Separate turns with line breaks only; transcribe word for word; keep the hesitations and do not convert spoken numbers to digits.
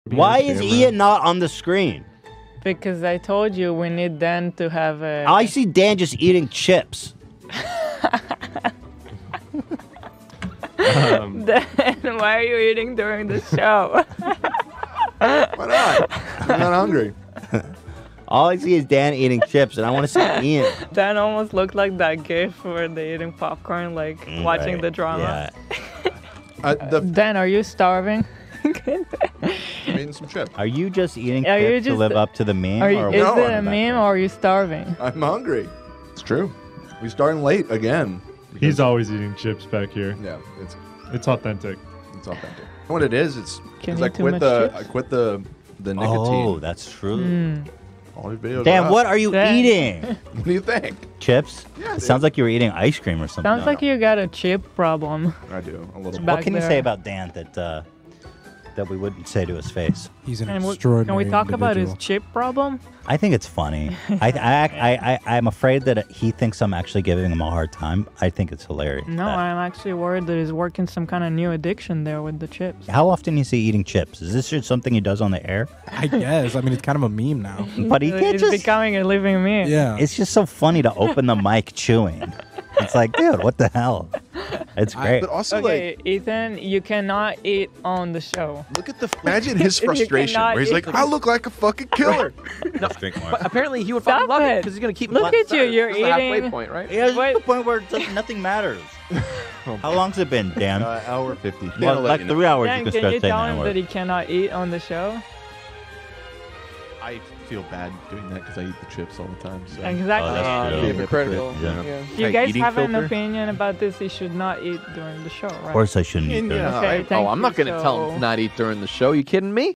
Why is Ian not on the screen?
Because I told you we need Dan to have a...
I see Dan just eating chips.
um, Dan, why are you eating during the show?
Why not? I'm not hungry.
All I see is Dan eating chips, and I want to see Ian.
Dan almost looked like that gif where they eating popcorn, like
Mm,
watching
right.
the drama.
Yeah.
uh, the
Dan, are you starving?
I'm eating some chips.
Are you just eating
Are
chips
you
to
just-
live up to the meme?
Are you,
or
is
what's
it
going
a
on back
meme
there?
or are you starving?
I'm hungry. It's true. We starting late again.
He's always eating chips back here.
Yeah, it's
It's authentic.
it's authentic. And what it is, it's
Can
because
you
I
eat too
quit
much
the
chips?
I quit the the nicotine.
Oh, that's true.
Mm.
All these videos.
Dan,
are
what
up.
are you
Dan.
eating?
What do you think?
Chips?
Yeah,
It
dude.
sounds like you were eating ice cream or something.
Sounds like you got a chip problem.
I do a little.
Back
What can you
there.
say about Dan that uh, that we wouldn't say to his face?
He's an
And we-
extraordinary
can we talk about his
individual.
chip problem?
I think it's funny. I, I, I, I, I'm afraid that he thinks I'm actually giving him a hard time. I think it's hilarious.
No,
that-
I'm actually worried that he's working some kind of new addiction there with the chips.
How often is he eating chips? Is this just something he does on the air?
I guess. I mean, it's kind of a meme now.
But he can't
It's
just.
becoming a living meme.
Yeah.
It's just so funny to open the mic chewing. It's like, dude, what the hell? It's great.
But also,
Okay,
like,
Ethan, you cannot eat on the show.
look at the imagine his
You
frustration
cannot
where he's
eat
like,
the-
I look like a fucking killer.
No,
Drink more.
but apparently he would
Stop
fucking love it
it.
because he's gonna keep.
Look
him on
at you,
center.
you're
This is the halfway
eating-
point, right?
Yeah,
Wait.
the point where it's like nothing matters. How long's it been, Dan?
Uh, hour fifty.
well, like three hours.
Dan,
you can
can
start
you
saying
tell
that
him
word.
that he cannot eat on the show?
I feel bad doing that because I eat the chips all the time. So.
Exactly.
Oh, that's true.
Be hypocritical.
Yeah.
Yeah.
If you
Hey,
guys
eating
have an
filter?
opinion about this, he should not eat during the show, right?
Of course, I shouldn't eat
Yeah.
those.
Okay,
Oh,
thank
I'm not
you,
gonna tell him
so-
to not eat during the show. You kidding me?